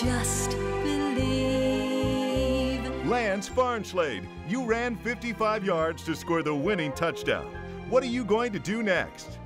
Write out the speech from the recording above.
just believe. Lance Farnslade, you ran 55 yards to score the winning touchdown. What are you going to do next?